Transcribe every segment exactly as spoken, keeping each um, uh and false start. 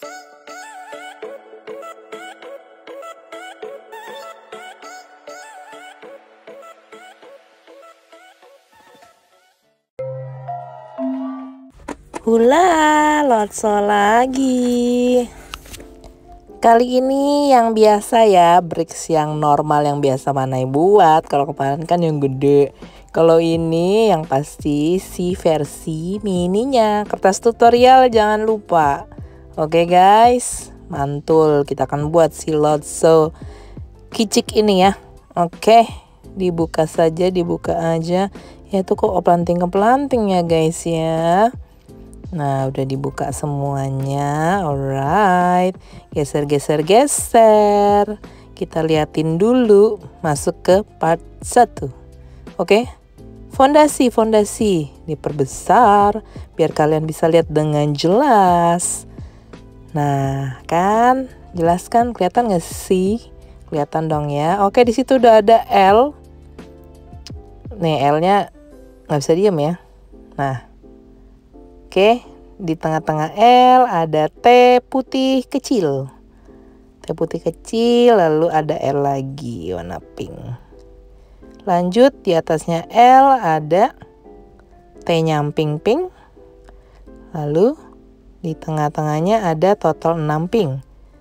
Hula, lotso lagi. Kali ini yang biasa ya, bricks yang normal yang biasa Manai buat. Kalau kemarin kan yang gede. Kalau ini yang pasti si versi mininya. Kertas tutorial jangan lupa. Oke guys, mantul. Kita akan buat si lotso kicik ini ya. Oke, dibuka saja, dibuka aja. Ya tuh kok pelanting-pelanting ya guys ya. Nah, udah dibuka semuanya. Alright. Geser, geser, geser. Kita liatin dulu. Masuk ke part satu. Oke. Fondasi, fondasi. Diperbesar. Biar kalian bisa lihat dengan jelas. Nah, kan? Jelas kan? Kelihatan gak sih? Kelihatan dong ya. Oke, di situ udah ada L. Nih, L-nya nggak bisa diem ya. Nah. Oke, di tengah-tengah L ada T putih kecil. T putih kecil, lalu ada L lagi warna pink. Lanjut, di atasnya L ada T nyamping pink. Lalu di tengah-tengahnya ada total enam pink.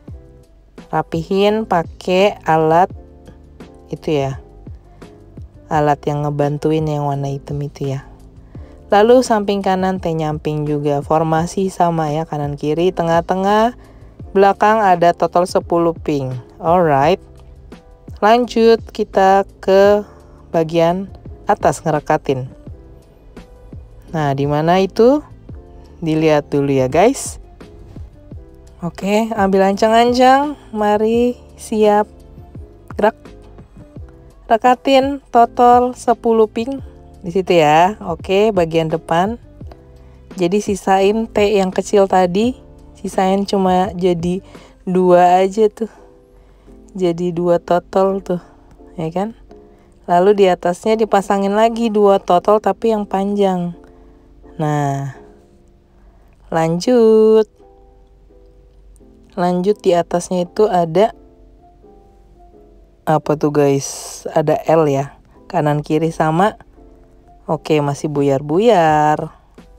Rapihin pakai alat itu ya. Alat yang ngebantuin yang warna hitam itu ya. Lalu samping kanan T nyamping juga. Formasi sama ya, kanan kiri, tengah-tengah, belakang ada total sepuluh pink. Alright. Lanjut kita ke bagian atas ngerekatin. Nah, di mana itu? Dilihat dulu ya guys. Oke, ambil ancang-ancang. Mari siap. Gerak. Rekatin total sepuluh pink. Di situ ya. Oke, bagian depan. Jadi sisain T yang kecil tadi, sisain cuma jadi dua aja tuh. Jadi dua total tuh, ya kan? Lalu di atasnya dipasangin lagi dua total tapi yang panjang. Nah, lanjut. Lanjut di atasnya itu ada apa tuh guys? Ada L ya. Kanan kiri sama. Oke, masih buyar-buyar.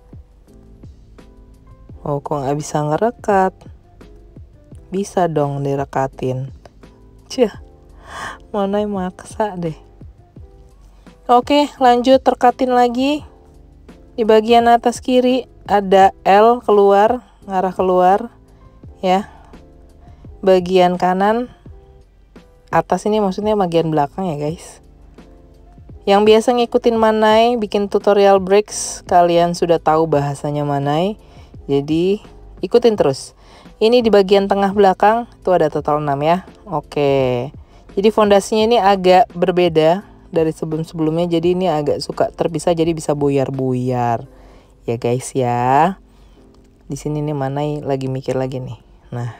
Oh, kok nggak bisa ngerekat? Bisa dong direkatin. Cih, mana yang maksa deh. Oke, lanjut rekatin lagi. Di bagian atas kiri ada L keluar, ngarah keluar. Ya. Bagian kanan, atas ini maksudnya bagian belakang ya guys. Yang biasa ngikutin Manai bikin tutorial bricks, kalian sudah tahu bahasanya Manai. Jadi ikutin terus. Ini di bagian tengah belakang itu ada total enam ya. Oke. Jadi fondasinya ini agak berbeda dari sebelum-sebelumnya. Jadi ini agak suka terpisah, jadi bisa buyar-buyar. Ya guys ya. Di sini nih Manai lagi mikir lagi nih. Nah.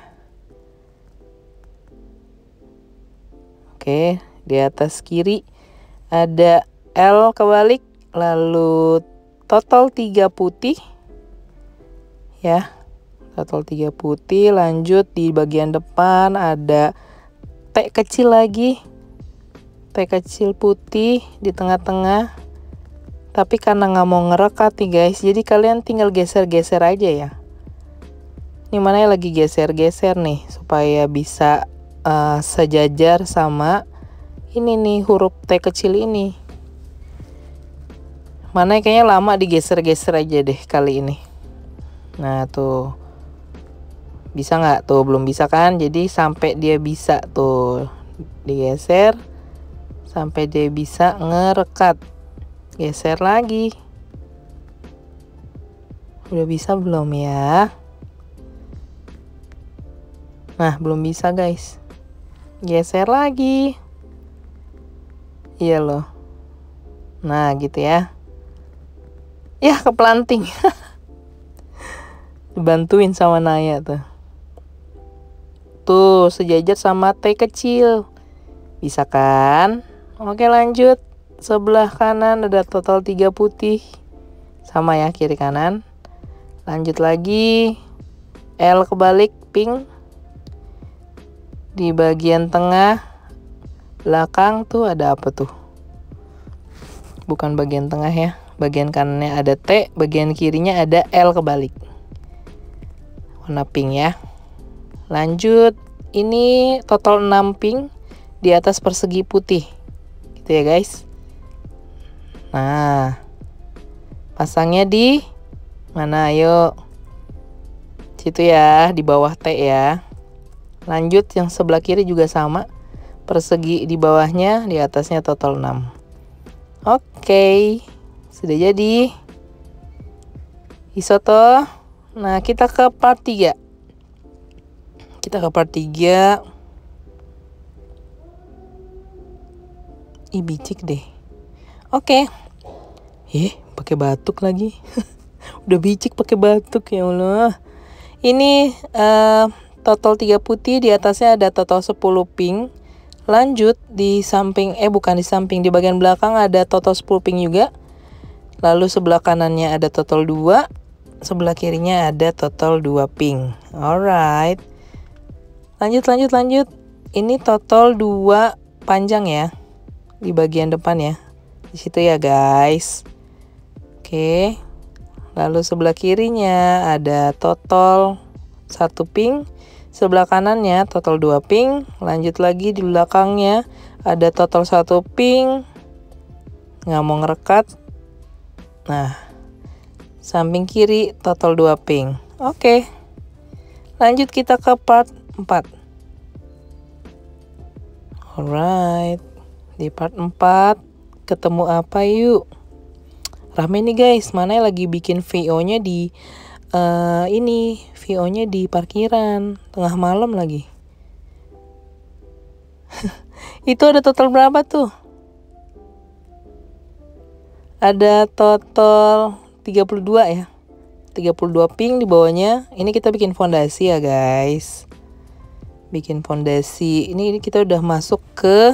Oke, di atas kiri ada L kebalik, lalu total tiga putih. Ya, total tiga putih. Lanjut di bagian depan ada T kecil lagi. T kecil putih di tengah-tengah. Tapi karena nggak mau ngerekat nih guys, jadi kalian tinggal geser-geser aja ya. Ini mana yang lagi geser-geser nih, supaya bisa uh, sejajar sama ini nih huruf T kecil ini. Mana kayaknya lama digeser-geser aja deh kali ini. Nah tuh, bisa nggak tuh? Belum bisa kan? Jadi sampai dia bisa tuh digeser, sampai dia bisa ngerekat. Geser lagi. Udah bisa belum ya? Nah belum bisa guys. Geser lagi. Iya loh. Nah gitu ya. Ya kepelanting. Dibantuin sama Naya tuh. Tuh sejajar sama T kecil. Bisa kan? Oke lanjut. Sebelah kanan ada total tiga putih. Sama ya kiri kanan. Lanjut lagi. L kebalik pink. Di bagian tengah belakang tuh ada apa tuh? Bukan bagian tengah ya. Bagian kanannya ada T, bagian kirinya ada L kebalik. Warna pink ya. Lanjut, ini total enam pink di atas persegi putih. Gitu ya guys. Nah, pasangnya di mana? Ayo. Situ ya, di bawah T ya. Lanjut yang sebelah kiri juga sama. Persegi di bawahnya, di atasnya total enam. Oke, sudah jadi isoto. Nah, kita ke part tiga. Kita ke part tiga. Ih, bicik deh. Oke. Eh, pakai batuk lagi. Udah bicik pakai batuk, ya Allah. Ini uh, total tiga putih, di atasnya ada total sepuluh pink. Lanjut di samping, eh bukan di samping, di bagian belakang ada total sepuluh pink juga. Lalu sebelah kanannya ada total dua, sebelah kirinya ada total dua pink. Alright. Lanjut, lanjut, lanjut. Ini total dua panjang ya. Di bagian depan ya. Di situ ya guys. Oke. Lalu sebelah kirinya ada total satu pink. Sebelah kanannya total dua pink. Lanjut lagi di belakangnya ada total satu pink. Nggak mau ngerekat. Nah, samping kiri total dua pink. Oke. Lanjut kita ke part empat. Alright. Di part empat ketemu apa yuk? Rame nih guys. Mana lagi bikin V O-nya di uh, ini, V O-nya di parkiran tengah malam lagi. Itu ada total berapa tuh? Ada total tiga puluh dua ya. tiga puluh dua pink di bawahnya. Ini kita bikin fondasi ya guys. Bikin fondasi. Ini kita udah masuk ke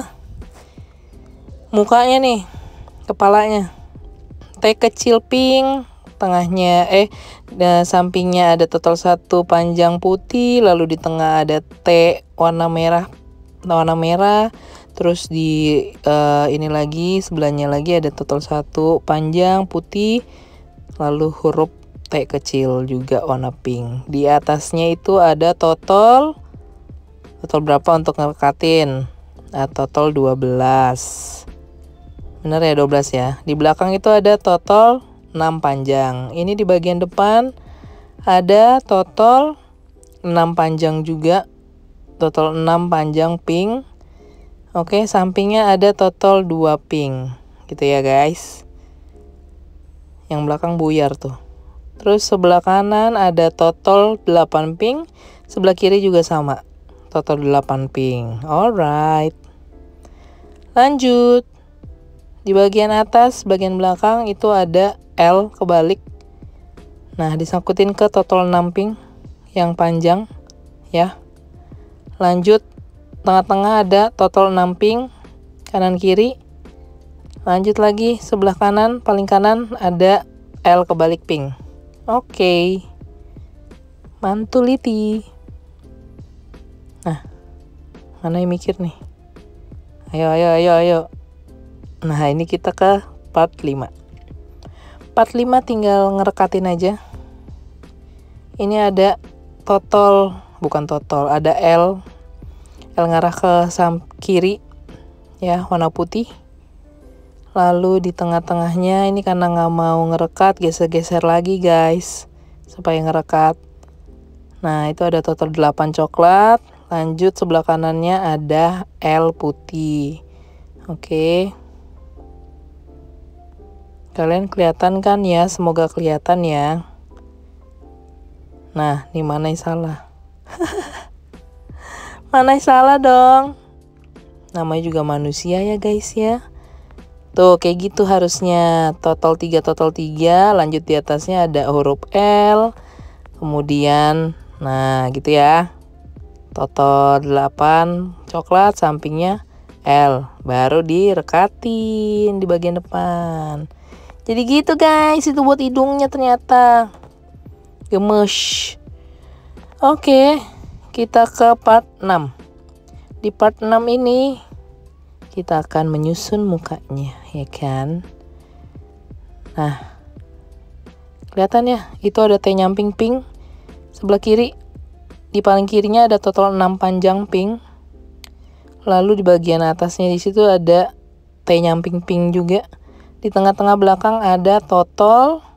mukanya nih, kepalanya. T kecil pink, tengahnya eh dan sampingnya ada total satu panjang putih, lalu di tengah ada T warna merah, warna merah. Terus di uh, ini lagi sebelahnya lagi ada total satu panjang putih, lalu huruf T kecil juga warna pink. Di atasnya itu ada total total berapa untuk ngerekatin? Nah, total dua belas. Bener ya, dua belas ya. Di belakang itu ada total enam panjang. Ini di bagian depan ada total enam panjang juga. Total enam panjang pink. Oke, sampingnya ada total dua pink. Gitu ya guys. Yang belakang buyar tuh. Terus sebelah kanan ada total delapan pink. Sebelah kiri juga sama. Total delapan pink. Alright. Lanjut. Di bagian atas, bagian belakang itu ada L kebalik. Nah, disangkutin ke total enam pink yang panjang ya. Lanjut, tengah-tengah ada total enam pink, kanan kiri. Lanjut lagi, sebelah kanan, paling kanan ada L kebalik pink. Oke. Mantuliti. Nah, mana yang mikir nih? Ayo, ayo, ayo, ayo. Nah, ini kita ke part lima. Part lima tinggal ngerekatin aja. Ini ada total, bukan total, ada L. L ngarah ke sam kiri ya, warna putih. Lalu di tengah-tengahnya ini karena nggak mau ngerekat, geser-geser lagi guys supaya ngerekat. Nah, itu ada total delapan coklat. Lanjut sebelah kanannya ada L putih. Oke. Kalian kelihatan kan ya? Semoga kelihatan ya. Nah, ini mana yang salah? Mana yang salah dong? Namanya juga manusia ya guys ya. Tuh kayak gitu harusnya. Total tiga, total tiga. Lanjut di atasnya ada huruf L. Kemudian, nah gitu ya. Total delapan coklat, sampingnya L. Baru direkatin di bagian depan. Jadi gitu guys, itu buat hidungnya ternyata. Gemes. Oke, kita ke part enam. Di part enam ini kita akan menyusun mukanya, ya kan? Nah, kelihatan ya, itu ada T nyamping pink. Sebelah kiri, di paling kirinya ada total enam panjang pink. Lalu di bagian atasnya di situ ada T nyamping pink juga. Di tengah-tengah belakang ada total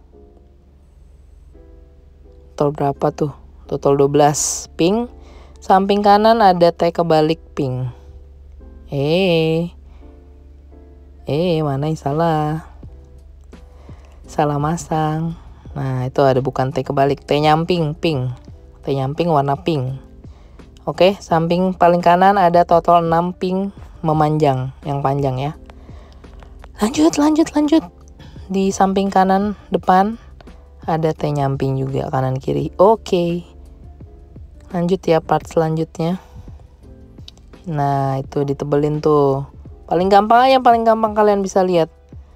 total berapa tuh? Total dua belas pink. Samping kanan ada T kebalik pink. Eh. Eh, mana yang salah? Salah masang. Nah, itu ada bukan T kebalik, T nyamping pink. T nyamping warna pink. Oke, samping paling kanan ada total enam pink memanjang, yang panjang ya. Lanjut, lanjut, lanjut. Di samping kanan depan ada T nyamping juga kanan kiri. Oke. Lanjut ya part selanjutnya. Nah, itu ditebelin tuh. Paling gampang yang paling gampang kalian bisa lihat.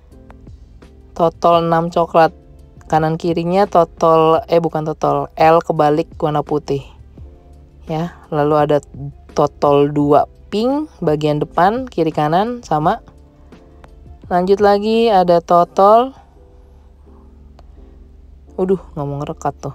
Total enam coklat. Kanan kirinya total eh bukan total L kebalik warna putih. Ya, lalu ada total dua pink bagian depan, kiri kanan sama. Lanjut lagi ada total Waduh, nggak mau ngerekat tuh.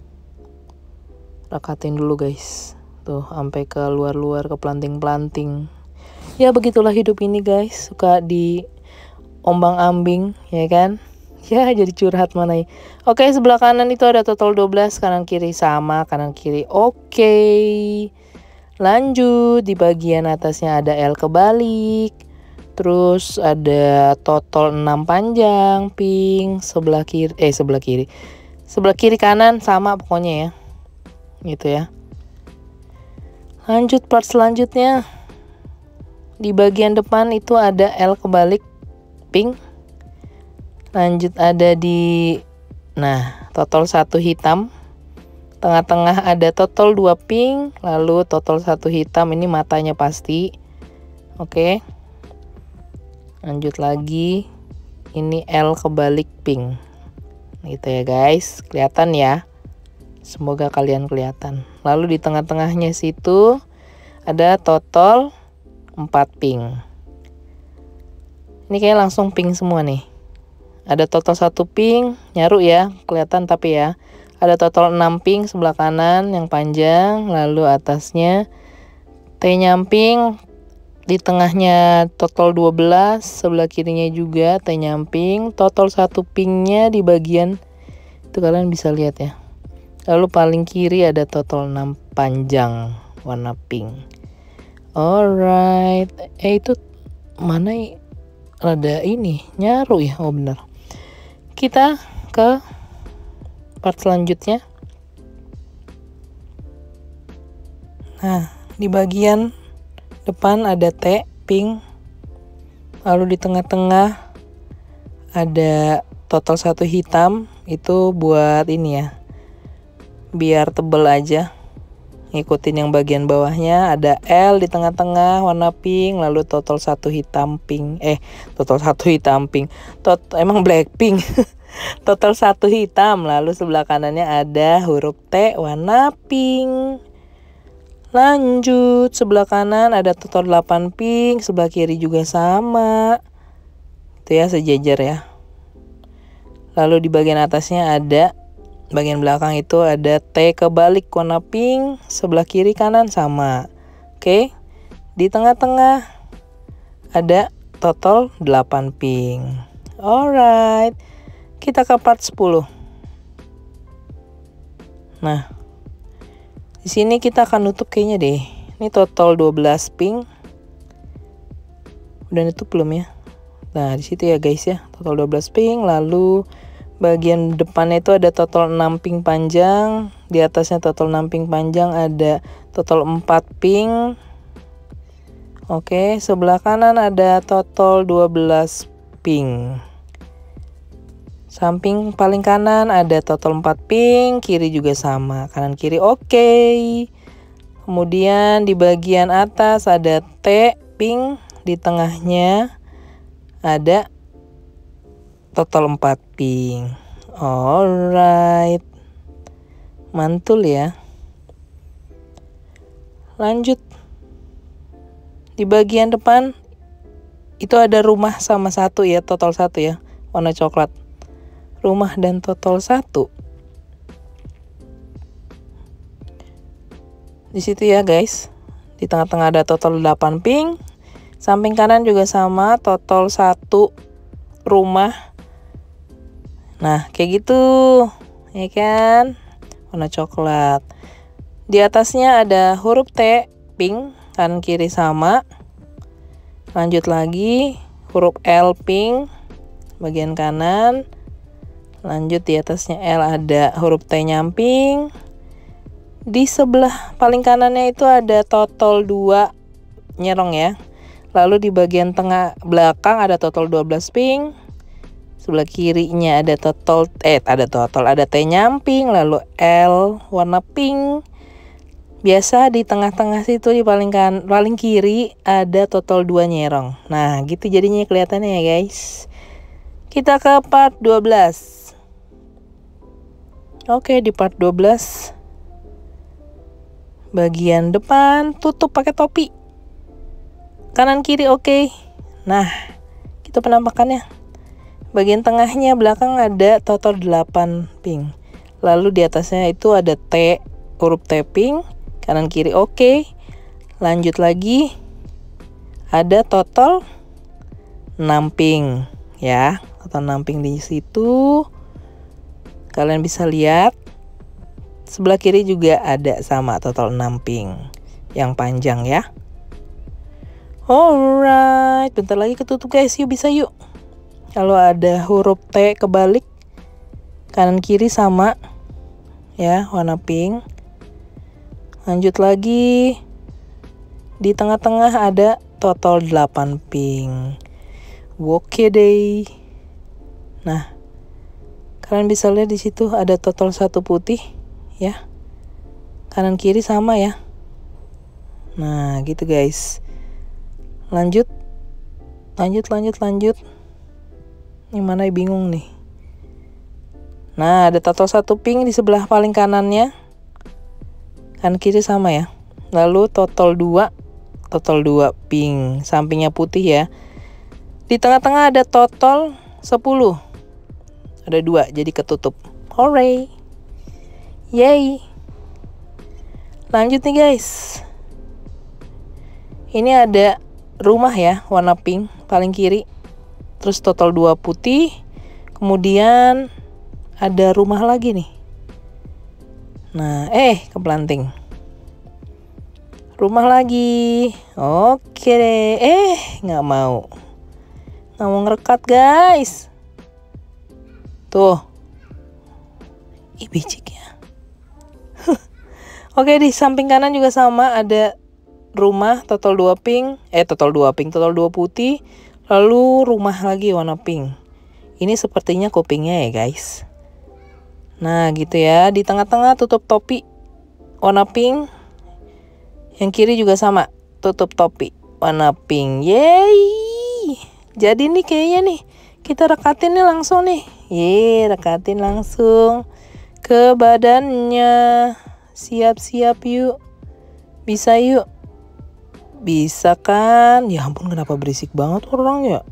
Rekatin dulu guys. Tuh, sampai ke luar-luar, ke planting-planting. Ya begitulah hidup ini guys. Suka di ombang-ambing, ya kan? Ya jadi curhat mana ya. Oke, sebelah kanan itu ada total dua belas, kanan kiri sama, kanan kiri oke. Lanjut, di bagian atasnya ada L kebalik. Terus ada total enam panjang pink, sebelah kiri eh sebelah kiri. Sebelah kiri kanan sama pokoknya ya. Gitu ya. Lanjut part selanjutnya. Di bagian depan itu ada L kebalik pink. Lanjut ada di nah, total satu hitam. Tengah-tengah ada total dua pink, lalu total satu hitam, ini matanya pasti. Oke. Lanjut lagi, ini L kebalik pink. Gitu ya guys, kelihatan ya. Semoga kalian kelihatan. Lalu di tengah-tengahnya situ ada total empat pink. Ini kayak langsung pink semua nih. Ada total satu pink, nyaru ya, kelihatan tapi ya. Ada total enam pink sebelah kanan yang panjang, lalu atasnya T nyamping. Di tengahnya total dua belas, sebelah kirinya juga T nyamping, total satu pinknya di bagian itu kalian bisa lihat ya. Lalu paling kiri ada total enam panjang warna pink. Alright, eh itu mana ada ini nyaru ya? Oh benar. Kita ke part selanjutnya. Nah, di bagian depan ada T pink, lalu di tengah-tengah ada total satu hitam, itu buat ini ya, biar tebel aja. Ngikutin yang bagian bawahnya ada L di tengah-tengah warna pink, lalu total satu hitam pink, eh total satu hitam pink, Tot emang Blackpink. Total satu hitam, lalu sebelah kanannya ada huruf T warna pink. Lanjut, sebelah kanan ada total delapan pink, sebelah kiri juga sama. Itu ya, sejajar ya. Lalu di bagian atasnya ada, bagian belakang itu ada T kebalik warna pink, sebelah kiri kanan sama. Oke. Di tengah-tengah ada total delapan pink. Alright. Kita ke part sepuluh. Nah, di sini kita akan nutup kayaknya deh. Ini total dua belas pink. Udah nutup belum ya? Nah, di situ ya guys ya. Total dua belas pink, lalu bagian depannya itu ada total enam pink panjang, di atasnya total enam pink panjang, ada total empat pink. Oke, sebelah kanan ada total dua belas pink. Samping paling kanan ada total empat pink, kiri juga sama, kanan kiri oke. Kemudian di bagian atas ada T pink, di tengahnya ada total empat pink. Alright. Mantul ya. Lanjut. Di bagian depan itu ada rumah sama satu ya, total satu ya, warna coklat. Rumah dan total satu. Di situ ya guys. Di tengah-tengah ada total delapan pink. Samping kanan juga sama, total satu rumah. Nah, kayak gitu. Ya kan? Warna coklat. Di atasnya ada huruf T, pink, kanan kiri sama. Lanjut lagi, huruf L pink, bagian kanan. Lanjut di atasnya L ada huruf T nyamping. Di sebelah paling kanannya itu ada total dua nyerong ya. Lalu di bagian tengah belakang ada total dua belas pink. Sebelah kirinya ada total eh ada total ada T nyamping, lalu L warna pink. Biasa di tengah-tengah situ di paling kan paling kiri ada total dua nyerong. Nah, gitu jadinya kelihatannya ya, guys. Kita ke part dua belas. Oke, di part dua belas bagian depan tutup pakai topi. Kanan kiri oke. Nah, kita penampakannya. Bagian tengahnya belakang ada total delapan pink. Lalu di atasnya itu ada T, huruf T pink. Kanan kiri oke. Lanjut lagi. Ada total enam pink ya. Total enam pink di situ. Kalian bisa lihat. Sebelah kiri juga ada sama total enam pink. Yang panjang ya. Alright, bentar lagi ketutup guys. Yuk bisa yuk. Kalau ada huruf T kebalik, kanan kiri sama ya, warna pink. Lanjut lagi. Di tengah-tengah ada total delapan pink. Oke deh. Nah, kalian bisa lihat di situ ada total satu putih ya. Kanan kiri sama ya. Nah, gitu guys. Lanjut. Lanjut lanjut lanjut. Yang mana bingung nih. Nah, ada total satu pink di sebelah paling kanannya. Kanan kiri sama ya. Lalu total dua, total dua pink, sampingnya putih ya. Di tengah-tengah ada total sepuluh. Ada dua, jadi ketutup. Hooray. Yay. Lanjut nih guys. Ini ada rumah ya, warna pink, paling kiri. Terus total dua putih. Kemudian ada rumah lagi nih. Nah, eh kepelanting. Rumah lagi. Oke deh. Eh, nggak mau. Nggak mau ngerekat guys. Tuh. Ih, bicik ya. Oke, di samping kanan juga sama. Ada rumah total dua pink. Eh, total dua pink. Total dua putih. Lalu rumah lagi warna pink. Ini sepertinya kupingnya ya guys. Nah gitu ya, di tengah-tengah tutup topi warna pink. Yang kiri juga sama, tutup topi warna pink. Yeay. Jadi nih kayaknya nih, kita rekatin nih langsung nih. Yeay, rekatin langsung ke badannya. Siap-siap yuk. Bisa yuk. Bisa kan? Ya ampun, kenapa berisik banget orangnya.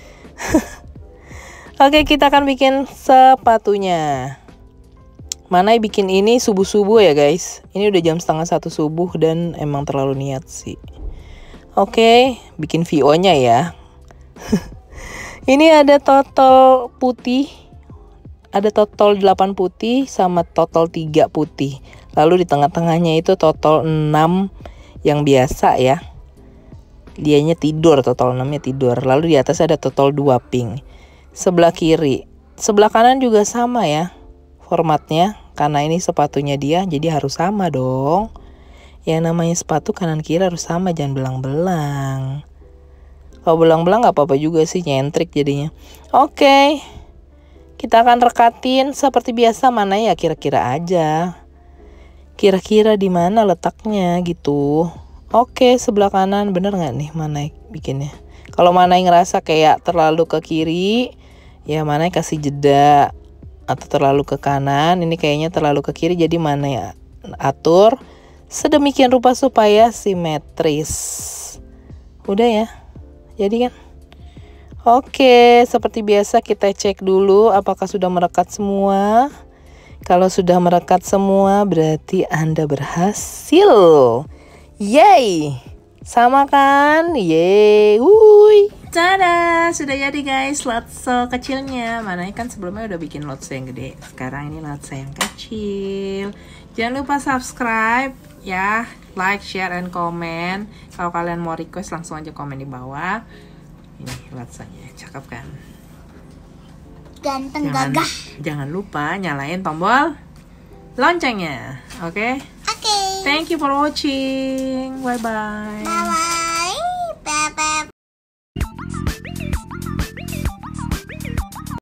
Oke, kita akan bikin sepatunya. Manai bikin ini subuh-subuh ya guys. Ini udah jam setengah satu subuh dan emang terlalu niat sih. Oke, bikin V O-nya ya. Ini ada total putih. Ada total delapan putih sama total tiga putih. Lalu di tengah-tengahnya itu total enam yang biasa ya. Dianya tidur, total enam-nya tidur. Lalu di atas ada total dua pink. Sebelah kiri. Sebelah kanan juga sama ya formatnya, karena ini sepatunya dia, jadi harus sama dong. Yang namanya sepatu kanan kiri harus sama, jangan belang-belang. Kalau belang-belang gak apa-apa juga sih, nyentrik jadinya. Oke, kita akan rekatin seperti biasa. Mana ya kira-kira aja. Kira-kira di mana letaknya gitu. Oke, sebelah kanan bener nggak nih Manai bikinnya? Kalau Manai ngerasa kayak terlalu ke kiri, ya Manai kasih jeda. Atau terlalu ke kanan, ini kayaknya terlalu ke kiri, jadi Manai atur sedemikian rupa supaya simetris. Udah ya, jadi kan? Oke, seperti biasa kita cek dulu apakah sudah merekat semua. Kalau sudah merekat semua berarti Anda berhasil. Yeay, sama kan? Yeay, wuih. Tada, sudah jadi guys lotso kecilnya. Mana kan sebelumnya udah bikin lotso yang gede. Sekarang ini lotso yang kecil. Jangan lupa subscribe ya, like, share, and comment. Kalau kalian mau request langsung aja komen di bawah. Ini lotsonya, cakep kan? Ganteng Jangan, gagah. jangan lupa nyalain tombol loncengnya. Oke? Oke. Thank you for watching. Bye bye. Bye bye.